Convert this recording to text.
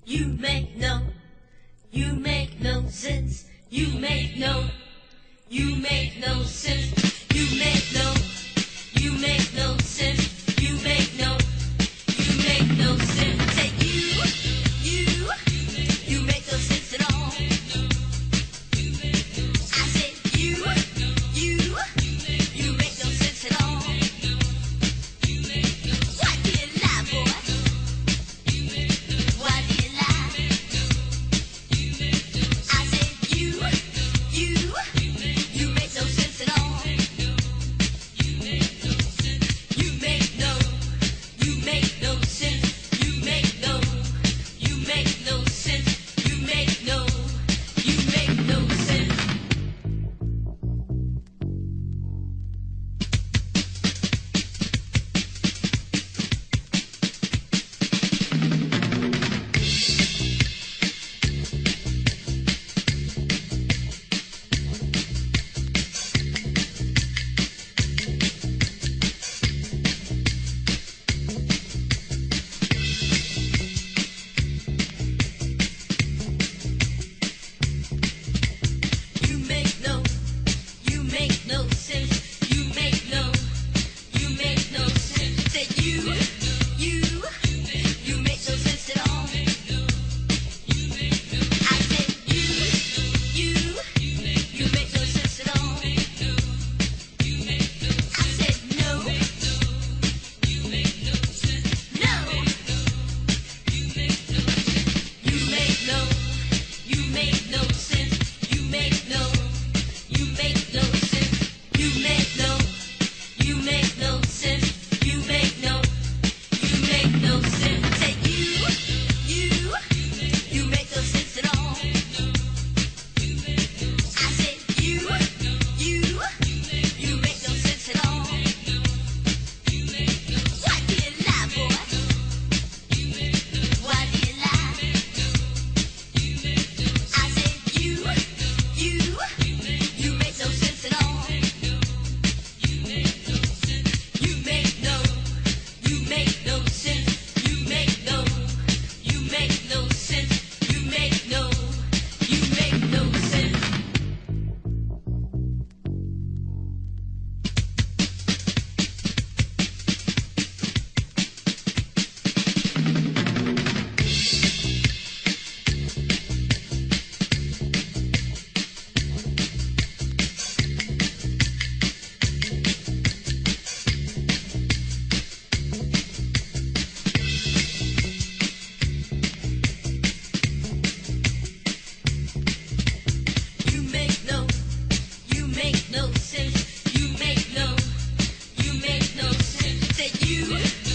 You make no sense. You make no sense. You make no sense. You make no sense. Say you make no sense at all. I said you make no sense at all. Why do you lie, boy? Why do you lie? I said you make no sense at all. You make no sense. You make no sense. You make no sense. You make no sense. You make no sense. You make no sense. Said you make no sense at all. I said you make no sense at all. I said no. No. You make no sense. You make no sense. You make no sense. You make no sense. You make no sense. Say you make no sense at all. I said you make no sense at all. Why do you lie, boy? Why do you lie? I said you make no sense at all. You make no sense. You make no sense. You make no sense. You make no sense. You make no sense. You make no sense. Said you